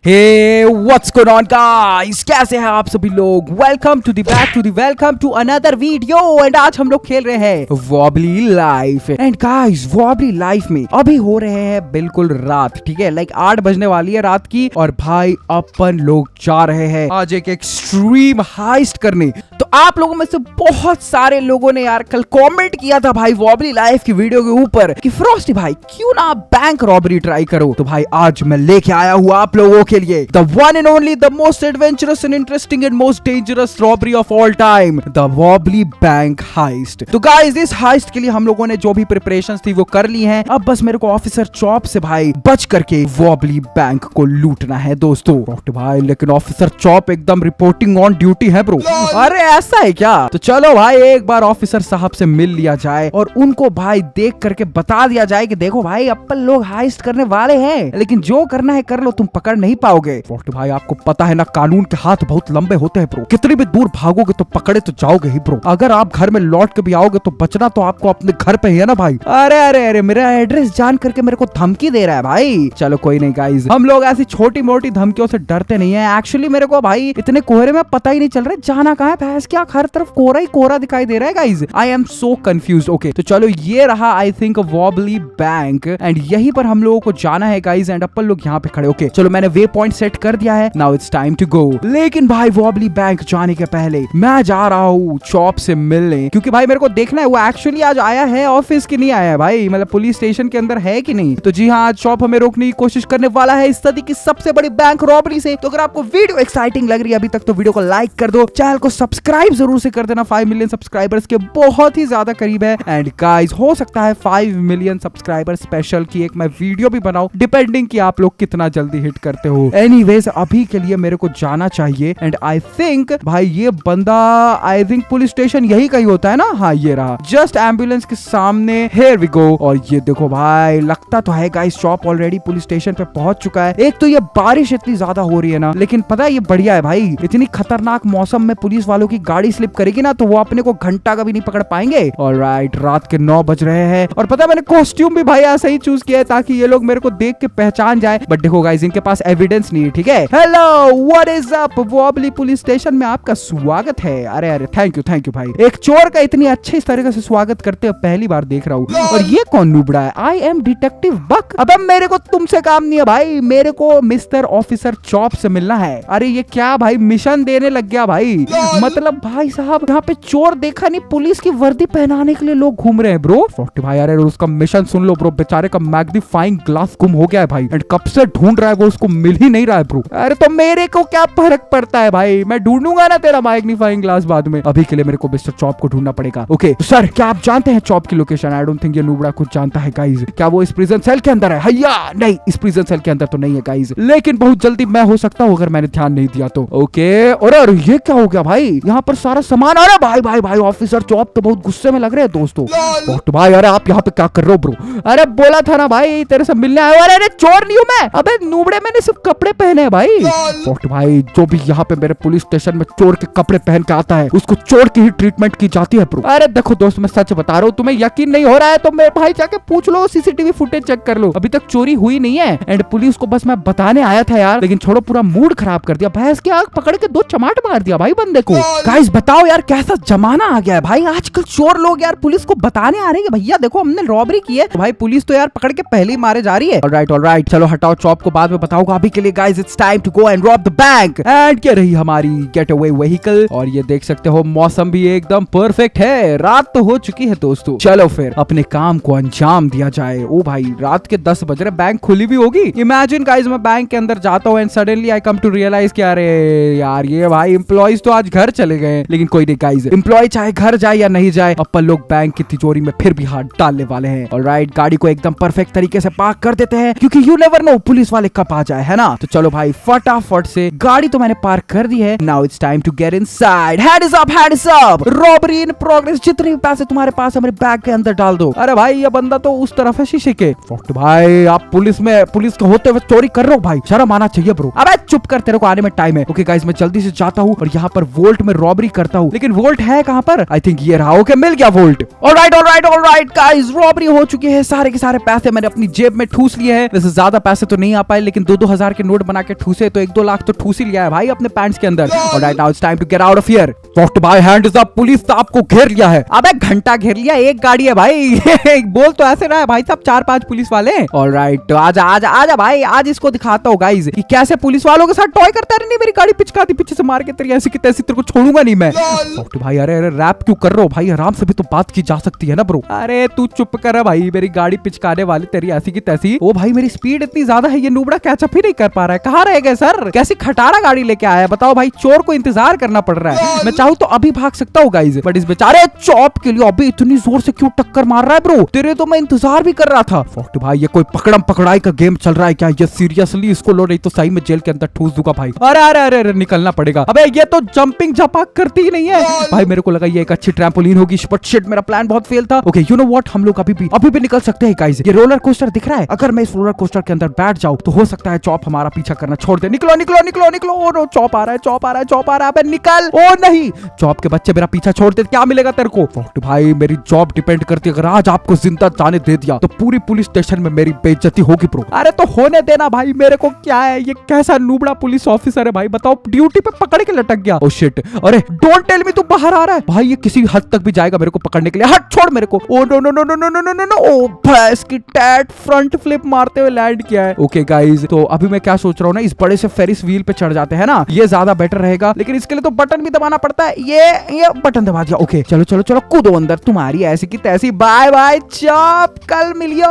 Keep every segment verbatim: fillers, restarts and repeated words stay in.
Hey, what's going on guys? कैसे हैं आप सभी लोग? Welcome to the back to the welcome to another video and आज हम लोग खेल रहे हैं Wobbly Life and guys Wobbly Life में अभी हो रहे हैं बिल्कुल रात, ठीक है, लाइक आठ बजने वाली है रात की और भाई अपन लोग जा रहे हैं आज एक एक्सट्रीम हाइस्ट करने। तो आप लोगों में से बहुत सारे लोगों ने यार कल कमेंट किया था भाई Wobbly Life की वीडियो के ऊपर कि फ्रॉस्टी भाई क्यों ना बैंक रॉबरी ट्राई करो। तो भाई आज मैं लेके आया हूँ आप लोगों के लिए the one and only, the most adventurous and interesting and most dangerous robbery of all time, the Wobbly Bank heist। तो गाइस इस हाइस्ट के लिए हम लोगों ने जो भी प्रिपरेशंस थी वो कर ली हैं। अब बस मेरे को ऑफिसर चॉप से भाई बच करके Wobbly बैंक को लूटना है दोस्तों। भाई लेकिन ऑफिसर चॉप एकदम रिपोर्टिंग ऑन ड्यूटी है ब्रो। अरे ऐसा है क्या? तो चलो भाई एक बार ऑफिसर साहब से मिल लिया जाए और उनको भाई देख करके बता दिया जाए कि देखो भाई अपन लोग हाइस्ट करने वाले हैं, लेकिन जो करना है कर लो, तुम पकड़ नहीं पाओगे। भाई आपको पता है ना कानून के हाथ बहुत लंबे होते हैं ब्रो, कितनी भी दूर भागोगे तो पकड़े तो जाओगे ही ब्रो। अगर आप घर में लौट के भी आओगे तो बचना तो आपको अपने घर पे ही है ना भाई। अरे अरे अरे मेरा एड्रेस जान करके मेरे को धमकी दे रहा है भाई। चलो कोई नहीं गाइज, हम लोग ऐसी छोटी मोटी धमकियों से डरते नहीं है। एक्चुअली मेरे को भाई इतने कोहरे में पता ही नहीं चल रहा जाना कहाँ है, भैंस क्या हर तरफ कोहरा ही कोहरा दिखाई दे रहा है guys. I am so confuse. Okay तो चलो ये रहा I think Wobbly bank and यहीं पर हम लोगों को जाना है गाइज एंड अपन लोग यहाँ पे खड़े। ओके चलो मैंने वे पॉइंट सेट कर दिया है, now it's time to go. लेकिन भाई Wobbly बैंक जाने के पहले मैं जा रहा हूँ चॉप से मिलने, क्योंकि भाई मेरे को देखना है वो एक्चुअली आज आया है ऑफिस की नहीं आया है भाई, मतलब पुलिस स्टेशन के अंदर है कि नहीं। तो जी हाँ आज चॉप हमें रोकने की कोशिश करने वाला है इस सदी की सबसे बड़ी बैंक रॉबरी से। तो अगर आपको वीडियो एक्साइटिंग लग रही है अभी तक तो वीडियो को लाइक कर दो, चैनल को सब्सक्राइब जरूर से कर देना, फाइव मिलियन सब्सक्राइबर्स के बहुत ही ज्यादा करीब है। एंड गाइस हो सकता है फाइव मिलियन सब्सक्राइबर स्पेशल की एक मैं वीडियो भी बनाऊं, डिपेंडिंग कि आप लोग कितना जल्दी हिट करते हो। एनीवेज अभी के लिए मेरे को जाना चाहिए एंड आई थिंक भाई ये बंदा आई थिंक पुलिस स्टेशन यही कहीं होता है ना। हाँ ये रहा जस्ट एम्बुलेंस के सामने, हियर वी गो। और ये देखो भाई लगता तो है guys Chop already police station पे पहुंच चुका है। एक तो ये बारिश इतनी ज्यादा हो रही है ना, लेकिन पता है ये बढ़िया है भाई, इतनी खतरनाक मौसम में पुलिस वालों की गाड़ी स्लिप करेगी ना तो वो अपने को घंटा का भी नहीं पकड़ पाएंगे। ऑलराइट रात के नौ बज रहे हैं और पता है मैंने कॉस्ट्यूम भी भाई ऐसा ही चूज किया है ताकि ये लोग मेरे को देख के पहचान जाए। बट देखो गाइस इनके पास एविडेंस नहीं है, ठीक है। Hello what is up, Wobbly police station में आपका स्वागत है। अरे अरे थैंक यू थैंक यू भाई, एक चोर का इतनी अच्छे इस तरीके से स्वागत करते हुए पहली बार देख रहा हूँ। और ये कौन नुबड़ा है? I am detective Buck. अब मेरे को तुमसे काम नहीं है भाई, मेरे को मिस्टर ऑफिसर चॉप से मिलना है। अरे ये क्या भाई मिशन देने लग गया भाई, मतलब भाई साहब यहाँ पे चोर देखा नहीं पुलिस की वर्दी पहनाने के लिए लोग घूम रहे हैं ब्रो। भाई अरे उसका मिशन सुन लो ब्रो, बेचारे का मैग्नीफाइंग ग्लास गुम हो गया है भाई एंड कब से ढूंढ रहा है वो, उसको मिल ही नहीं रहा है ब्रो। अरे तो मेरे को क्या फर्क पड़ता है भाई, मैं ढूंढूंगा ना तेरा मैग्नीफाइंग ग्लास बाद में। अभी के लिए मेरे को मिस्टर चॉप को ढूंढना पड़ेगा। ओके सर क्या आप जानते हैं चॉप की लोकेशन? आई डोंट थिंक ये नुबड़ा कुछ जानता है गाइज। क्या वो इस प्रिजन सेल के अंदर है? हैया नहीं, इस प्रिजन सेल के अंदर तो नहीं है गाइज, लेकिन बहुत जल्दी मैं हो सकता हूँ अगर मैंने ध्यान नहीं दिया तो। ओके और अरे ये क्या हो गया भाई, यहाँ पर सारा सामान। अरे भाई भाई भाई ऑफिसर चॉप तो बहुत गुस्से में लग रहे हैं दोस्तों। भाई अरे आप यहाँ पे क्या कर रहे हो ब्रो? अरे बोला था ना भाई तेरे से मिलने आया। अरे अरे चोर नहीं हूँ मैं, अबे नुबड़े मैंने सिर्फ कपड़े पहने हैं भाई। भाई जो भी यहाँ पे मेरे पुलिस स्टेशन में चोर के कपड़े पहन के आता है उसको चोर की ही ट्रीटमेंट की जाती है ब्रो। अरे देखो दोस्त मैं सच बता रहा हूँ, तुम्हें यकीन नहीं हो रहा है तो मेरे भाई जाके पूछ लो, सीसीटीवी फुटेज चेक कर लो, अभी तक चोरी हुई नहीं है। एंड पुलिस को बस मैं बताने आया था यार, लेकिन छोड़ो पूरा मूड खराब कर दिया। भैंस की आंख पकड़ के दो चमाट मार दिया भाई बंदे को। गाइस बताओ यार कैसा जमाना आ गया है भाई, आजकल चोर लोग यार पुलिस को बताने आ रहे हैं भैया देखो हमने रॉबरी की है। तो भाई पुलिस तो यार पकड़ के पहले ही मारे जा रही है। ऑलराइट ऑलराइट चलो हटाओ चॉप को बाद में बताऊंगा, अभी के लिए guys it's time to go and rob the bank. And क्या रही हमारी गेट अवे व्हीकल, और ये देख सकते हो मौसम भी एकदम परफेक्ट है, रात तो हो चुकी है दोस्तों। चलो फिर अपने काम को अंजाम दिया जाए। ओ भाई रात के दस बज रहे, बैंक खुली भी होगी। इमेजिन गाइस मैं बैंक के अंदर जाता हूँ and suddenly I come to realise कि अरे यार ये भाई एम्प्लॉइज तो आज घर चले गए। लेकिन कोई नहीं गाइस, एम्प्लॉय चाहे घर जाए या नहीं जाए अपन लोग बैंक की तिजोरी में फिर भी हाथ डालने वाले हैं। ऑलराइट गाड़ी को एकदम परफेक्ट तरीके से पार्क कर देते हैं क्योंकि यू नेवर नो पुलिस वाले कब आ जाए, है ना। तो चलो भाई फटाफट से गाड़ी तो मैंने पार्क कर दी है, now it's time to get inside. Hands up hands up, robbery in progress. जितने भी पैसे तुम्हारे पास है मेरे बैग के अंदर डाल दो। अरे भाई ये बंदा तो उस तरफ है शीशे के। भाई आप पुलिस में पुलिस के होते हुए चोरी कर रहे हो भाई, शर्म आना चाहिए ब्रो। अबे चुप कर, तेरे को आने में टाइम है। ओके गाइस मैं जल्दी से जाता हूँ और यहाँ पर वोल्ट में रॉबरी करता हूँ, लेकिन वोल्ट है कहाँ पर? आई थिंक ये रहा। ओके मिल गया vault. Alright alright alright guys robbery हो चुकी है, सारे के सारे पैसे मैंने अपनी जेब में ठूस लिए हैं। वैसे ज्यादा पैसे तो नहीं आ पाए लेकिन दो दो हजार के नोट बना के ठूसे तो एक दो लाख तो ठूस ही लिया है भाई अपने पैंट्स के अंदर। और right now it's time to get out of here. Soft भाई हैंड्स अप, पुलिस आपको घेर लिया है। अबे घंटा घेर लिया, एक गाड़ी है भाई। बोल तो ऐसे रहा है भाई साहब, चार पांच पुलिस वाले। ऑलराइट तो आजा आजा आजा भाई, आज इसको दिखाता हूँ गाइस कि कैसे पुलिस वालों के साथ टॉय करता है। नहीं मेरी गाड़ी पिचकाती पीछे से मार के, तेरी ऐसी की तैसी तेरे को छोड़ूंगा नहीं मैं। सॉफ्ट भाई अरे अरे रैप क्यों कर रहे हो भाई, आराम से भी तो बात की जा सकती है ना ब्रो। अरे तू चुप कर भाई, मेरी गाड़ी पिचकाने वाली तेरी ऐसी की तैसी। ओ भाई मेरी स्पीड इतनी ज्यादा है, ये नूबड़ा कैचअप ही नहीं कर पा रहा है। कहाँ रह गए सर, कैसी खटारा गाड़ी लेके आया है बताओ भाई। चोर को इंतजार करना पड़ रहा है, मैं चाहूँ तो अभी भाग सकता हूँ गाइस, बट इस बेचारे चॉप के लिए अभी इतनी जोर से क्यों टक्कर मार रहा है ब्रो। तेरे तो मैं इंतजार भी कर रहा था। सॉफ्ट भाई ये कोई पकड़म पकड़ाई का गेम चल रहा है क्या, ये सीरियसली इसको लो नहीं तो सही में जेल के अंदर ठूस दूंगा भाई। अरे अरे अरे अरे निकलना पड़ेगा। अबे ये तो जंपिंग झपाक करती ही नहीं है भाई, मेरे को लगा ये एक अच्छी ट्रैम्पोलिन होगी, बट शिट मेरा प्लान बहुत फेल था। ओके यू नो व्हाट, हम लोग अभी भी अभी भी निकल सकते हैं गाइस। ये रोलर कोस्टर दिख रहा है, अगर मैं इस रोलर कोस्टर के अंदर बैठ जाऊं तो हो सकता है चॉप हमारा पीछा करना छोड़ दे। निकलो निकलो निकलो निकलो। ओ नो चॉप आ रहा है, चॉप आ रहा है, चॉप आ रहा है। अबे निकल। ओ नहीं चॉप के बच्चे मेरा पीछा छोड़ दे, क्या मिलेगा तेरे को। सॉफ्ट भाई मेरी जॉब डिपेंड करती है, अगर आज आपको जिंदा जाने दे दिया तो पूरी पुलिस स्टेशन में मेरी बेइज्जती होगी ब्रो। अरे तो होने देना भाई, मेरे को क्या है, ये कैसा नूबड़ा पुलिस ऑफिसर है भाई बताओ, ड्यूटी पे पकड़ के लटक गया। ओ शिट, अरे डोंट टेल मी तू बाहर आ रहा है भाई, ये किसी हद तक भी जाएगा मेरे को पकड़ने के लिए। हट छोड़ मेरे को। Oh no no no no no no no no. Oh भैंस की टैट, फ्रंट फ्लिप मारते हुए लैंड किया है। ओके गाइस तो अभी मैं क्या सोच रहा हूँ ना, इस बड़े से फेरिस व्हील पे चढ़ जाते हैं ना, ये ज्यादा बेटर रहेगा, लेकिन इसके लिए तो बटन भी दबाना पड़ता है। ये ये बटन दबा दिया। ओके चलो चलो चलो कूदो अंदर, तुम्हारी ऐसी की तैसी। बाय बाय चॉप, कल मिलियो।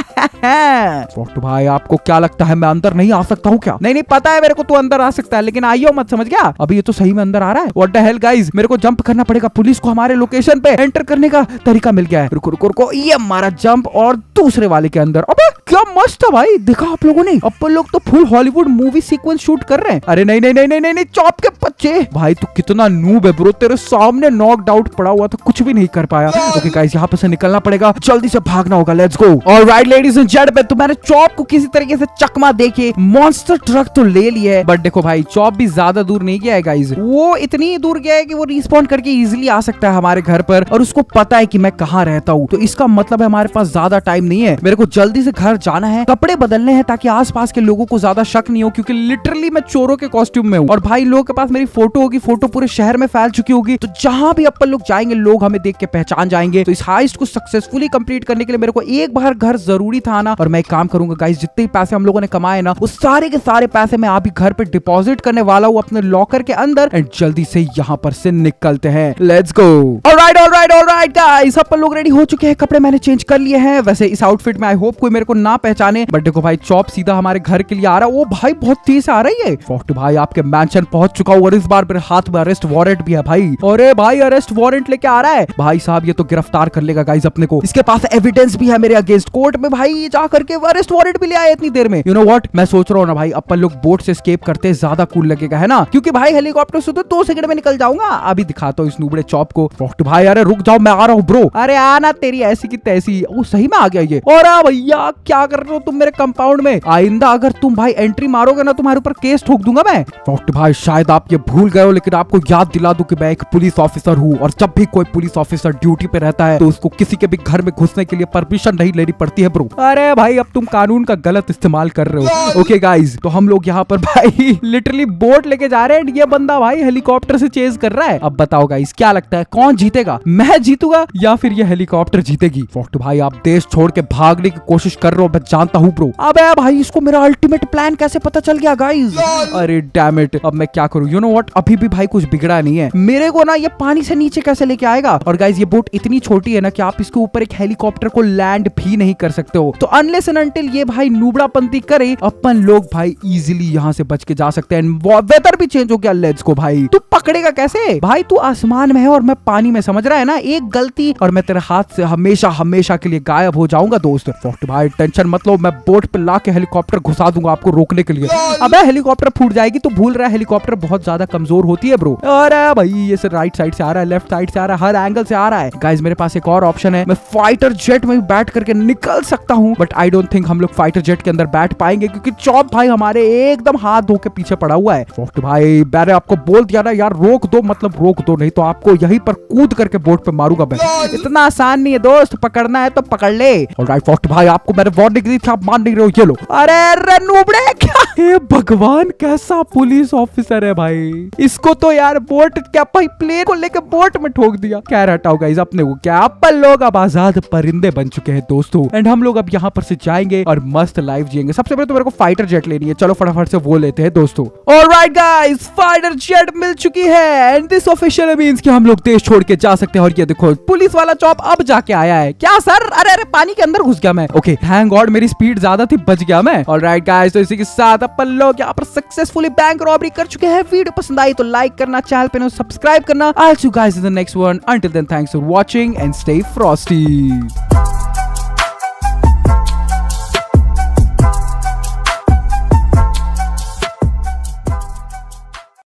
सॉफ्ट भाई आपको क्या लगता है मैं अंदर नहीं आ सकता हूँ क्या? नहीं नहीं पता है मेरे को तू अंदर आ सकता है, लेकिन आइयो मत, समझ गया। अभी ये तो सही में अंदर आ रहा है। व्हाट द हेल गाइस, मेरे को जंप करना पड़ेगा, पुलिस को हमारे लोकेशन पे एंटर करने का तरीका मिल गया है। रुको रुको रुको, ये हमारा जंप और दूसरे वाले के अंदर। अबे क्या मस्त था भाई, देखा आप लोगों ने, अपन लोग तो full Hollywood movie sequence shoot कर रहे हैं। अरे नहीं नहीं नहीं नहीं नहीं चॉप के बच्चे भाई, तू कितना नूब है ब्रो, तेरे सामने नॉकड आउट पड़ा हुआ था, कुछ भी नहीं कर पाया। ओके गाइस यहाँ पे से निकलना पड़ेगा, जल्दी से भागना होगा, let's go. Alright ladies and gentleman, तुम्हारे चॉप को किसी तरीके से चकमा देके मॉन्स्टर ट्रक तो ले लिया है, बट देखो भाई चॉप भी ज्यादा दूर नहीं गया है गाइस, वो इतनी दूर गया है कि वो रिस्पॉन्ड करके इजिली आ सकता है हमारे घर पर, और उसको पता है कि मैं कहाँ रहता हूँ, तो इसका मतलब है हमारे पास ज्यादा टाइम नहीं है। मेरे को जल्दी से घर जाना है, कपड़े बदलने हैं ताकि आसपास के लोगों को ज्यादा शक नहीं हो, क्योंकि लिटरली मैं चोरों के कॉस्ट्यूम में हूँ, और भाई लोगों के पास मेरी फोटो होगी, फोटो पूरे शहर में फैल चुकी होगी, तो जहां भी अपन लोग जाएंगे लोग हमें देख के पहचान जाएंगे। तो इस हाइस्ट को सक्सेसफुली कंप्लीट करने के लिए मेरे को एक बार घर जरूरी था ना, और मैं एक काम करूंगा गाइस, जितने पैसे हम लोगों ने कमाए ना, उस सारे के सारे पैसे मैं अभी घर पे डिपॉजिट करने वाला हूँ अपने लॉकर के अंदर, एंड जल्दी से यहाँ पर से निकलते हैं। Let's go. Alright alright alright guys, अपन लोग रेडी हो चुके हैं, कपड़े मैंने चेंज कर लिए हैं। वैसे इस आउटफिट में आई होप कोई मेरे को ना पहचाने, बट देखो भाई चॉप सीधा हमारे घर के लिए आ रहा है। ओ भाई बहुत तेज आ रही है। सॉफ्ट भाई आपके मैंशन पहुंच चुका हूँ, और इस बार मेरे हाथ में अरेस्ट वारंट भी है भाई। अरे भाई अरेस्ट वारंट लेके आ रहा है भाई साहब, ये तो गिरफ्तार कर लेगा गाइस अपने को, इसके पास एविडेंस भी है मेरे अगेंस्ट। कोर्ट में भाई जा करके अरेस्ट वारंट भी ले आया इतनी देर में। यू नो व्हाट, मैं सोच रहा हूँ ना भाई अपन लोग बोट से एस्केप करते ज्यादा कूल लगेगा, है ना, क्योंकि भाई हेलीकॉप्टर से तो दो सेकंड में निकल जाऊंगा। अभी दिखाता हूँ इस नूबड़े चॉप को। सॉफ्ट भाई अरे रुक जाओ, मैं आ रहा हूँ ब्रो। अरे आना, तेरी ऐसी की तैसी। वो सही में आ गया ये। और भैया क्या कर रहे हो तुम मेरे कंपाउंड में, आइंदा अगर तुम भाई एंट्री मारोगे ना, तुम्हारे ऊपर केस ठोक दूंगा मैं। सॉफ्ट भाई शायद आप ये भूल गए हो, लेकिन आपको याद दिला दूं कि मैं एक पुलिस ऑफिसर हूँ, और जब भी कोई पुलिस ऑफिसर ड्यूटी पे रहता है तो उसको किसी के भी घर में घुसने के लिए परमिशन नहीं लेनी पड़ती है ब्रो। अरे भाई अब तुम कानून का गलत इस्तेमाल कर रहे हो। ओके गाइस, तो हम लोग यहाँ पर भाई लिटरली बोट लेके जा रहे हैं, ये बंदा भाई हेलीकॉप्टर से चेज कर रहा है। अब बताओ गाइस क्या लगता है कौन जीतेगा, मैं जीतूंगा या फिर ये हेलीकॉप्टर जीतेगी? सॉफ्ट भाई आप देश छोड़ के भागने की कोशिश कर रहे हो, मैं जानता हूँ ब्रो। अब भाई इसको मेरा अल्टीमेट प्लान कैसे पता चल गया गाइस? अरे डैम इट, अब मैं क्या करूँ? यू नो व्हाट, अभी भी भाई कुछ बिगड़ा नहीं है, मेरे को ना ये पानी से नीचे कैसे लेके आएगा? और गाइस ये बोट इतनी छोटी है ना कि आप इसके ऊपर एक हेलीकॉप्टर को लैंड भी नहीं कर सकते हो, तो अनलेस एंड अनटिल ये भाई नूबड़ापंती करे, अपन लोग भाई इजीली यहाँ से बच के जा सकते हैं। वेदर भी चेंज हो गया, लेट्स गो। भाई तू पकड़ेगा कैसे भाई, तू आसमान में है और मैं पानी में, समझ रहा है ना, एक गलती और मैं तेरे हाथ से हमेशा हमेशा के लिए गायब हो जाऊंगा दोस्त। सॉफ्ट भाई टेंशन मत लो, मैं बोट पे ला के हेलीकॉप्टर घुसा दूंगा आपको रोकने के लिए। अबे हेलीकॉप्टर फूट जाएगी, तू भूल रहा है हेलीकॉप्टर बहुत ज्यादा कमजोर होती है ब्रो। अरे भाई ये से राइट साइड से आ रहा है, लेफ्ट साइड से आ रहा है, हर एंगल से आ रहा है। गाइस मेरे पास एक और ऑप्शन है, मैं फाइटर जेट में बैठ करके निकल सकता हूँ, बट आई डोंट थिंक हम लोग फाइटर जेट के अंदर बैठ पाएंगे, क्योंकि चॉप भाई हमारे एकदम हाथ धो के पीछे पड़ा हुआ है। सॉफ्ट भाई मैंने आपको बोल दिया ना यार, रोक दो मतलब रोक दो, नहीं तो आपको यहीं पर कूद करके बोट पे मारूंगा मैं। इतना आसान नहीं है दोस्त, पकड़ना है तो पकड़ ले। ऑलराइट सॉफ्ट भाई आपको मैंने वार्निंग दी थी, आप मान नहीं रहे हो, ये लो। अरे रनूबड़े क्या, हे भगवान कैसा पुलिस ऑफिसर है भाई, इसको तो यार बोट क्या भाई प्लेन को लेकर बोट में ठोक दिया। क्या हटाओ गाइस, अपने को क्या, अपन लोग अब आजाद परिंदे बन चुके हैं दोस्तों। एंड हम लोग अब यहाँ पर से जाएंगे और मस्त लाइफ जिएंगे। सबसे पहले तो मेरे को फाइटर जेट लेनी है, चलो फटाफट से वो लेते हैं दोस्तों। ऑलराइट गाइस, फाइटर जेट मिल चुकी है एंड दिस ऑफिशियली मींस कि हम लोग देश छोड़ के जा सकते हैं। और ये देखो पुलिस वाला चॉप अब जाके आया है। क्या सर, अरे अरे पानी के अंदर घुस गया मैं। ओके थैंक गॉड मेरी स्पीड ज्यादा थी, बच गया मैं। ऑलराइट गाइस, तो इसी के साथ अपन लोग यहाँ पर सक्सेसफुली बैंक रॉबरी कर चुके हैं। वीडियो पसंद आई तो लाइक करना, चैनल पे सब्सक्राइब करना। I'll see you guys in the next one. Until then, thanks for watching and stay frosty.